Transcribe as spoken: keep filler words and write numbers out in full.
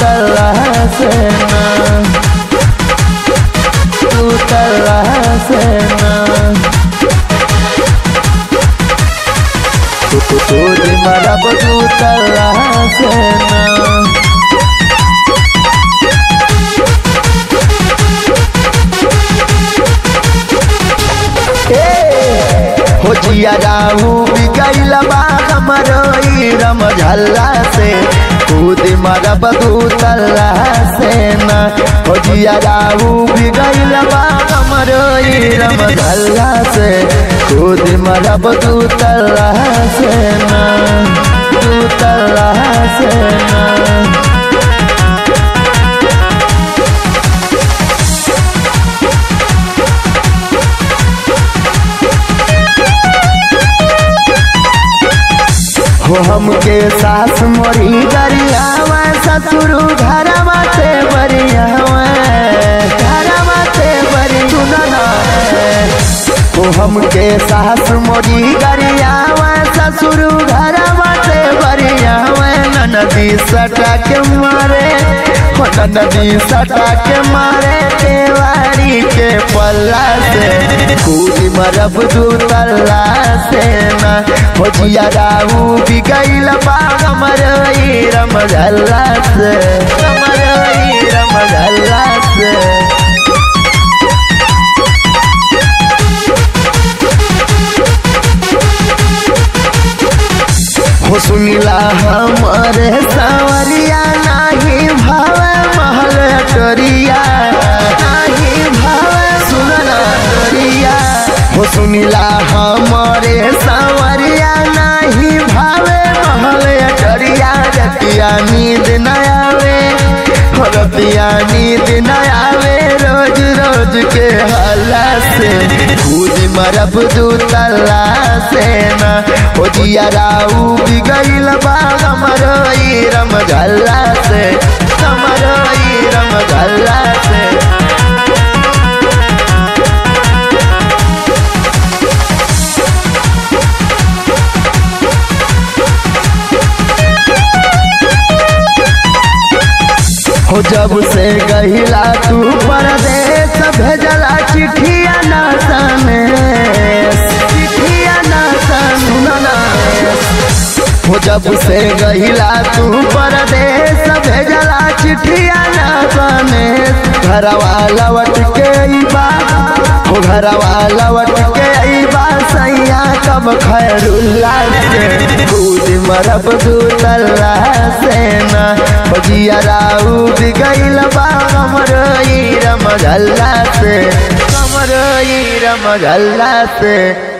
तल्ला से ना, दू तल्ला से ना, कूद मरब दू तल्ला से ना। हो जिया राहू बिगैल बा हमरो रम झल्ला से, कूद मरब दू तल्ला से ना। हो जिया राहू बिगैल बा हमरो रम झल्ला से, कूद मरब दू तल्ला से ना, दू तल्ला से ना। हो हमके सास मोरी गरियावा, ससुर घरवा से बरियावा, घरवा से बरी सुनना। हो हमके सास मोरी गरियावा, ससुर घरवा से बरियावा। ननदी सटा के मारे, हो ननदी सटा के मारे केवारी के पल्ला से, कूद मरब दू तल्ला से ना। हो जिया राहू बिगैल बा हमरो रम झल्ला से, हमरो रम झल्ला से। हो सुनिला हमारे सांवरिया, नाही भावे महल टोरिया, नाही भावे सुनना टोरिया। हो सुनिला हमारे सांवरिया, नाही भावे महल टोरिया। रतिया नींद न आवे, हो रतिया नींद न आवे, रोज रोज के हल्ला से, कूद मरब दू तल्ला से ना। हो जिया राहू बिगैल बा हमरो रम झल्ला से, हमरो रम झल्ला से। हो जब से गहिला तू परदेश, भेजला चिट्ठिया ना सनेस, चिट्ठिया ना सुनना। हो जब से गहिला तू परदेश, भेजला चिट्ठिया ना सनेस। घरवा लौट के अइबा, हो घरवा लौट के अइबा, सैया कब खैरुल्ला से, कूद मरब दू तल्ला से ना। हो जिया राहू बिगैल बा हमरो रम झल्ला से, हमरो रम झल्ला से।